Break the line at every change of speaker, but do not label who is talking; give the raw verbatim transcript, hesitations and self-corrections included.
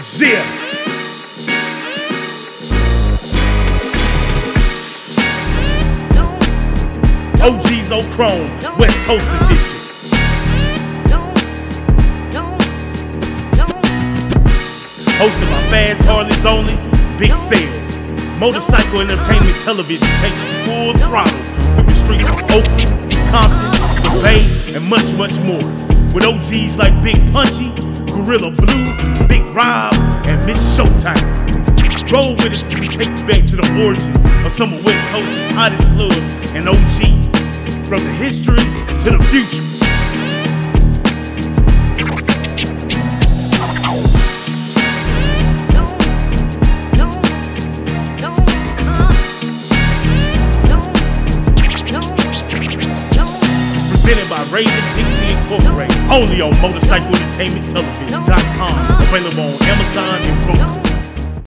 Yeah. O Gs on Chrome, West Coast edition. Hosted by Fast Harleys Only, Big Sale. Motorcycle Entertainment Television takes you full throttle through the streets of Oakland, Compton, the Bay, and much, much more. With O Gs like Big Punchy, Gorilla Blue, Big Rob, and Miss Showtime. Roll with us as we take you back to the origin of some of West Coast's hottest clubs and O Gs. From the history to the future. Presented by Raven Dixie Incorporated. Only on Motorcycle Entertainment Television dot com. Available on Amazon and Roku.